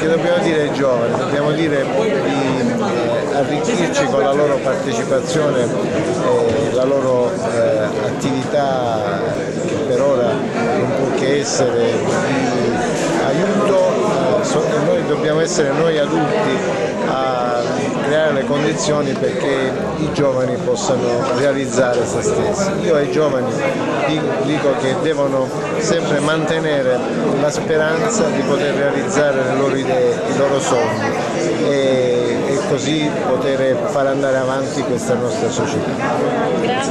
che dobbiamo dire ai giovani? Dobbiamo dire di arricchirci con la loro partecipazione e la loro attività, che per ora non può che essere di aiuto, e noi dobbiamo essere noi adulti a creare le condizioni perché i giovani possano realizzare se stessi. Io ai giovani dico che devono sempre mantenere la speranza di poter realizzare le loro idee, i loro sogni e così poter far andare avanti questa nostra società.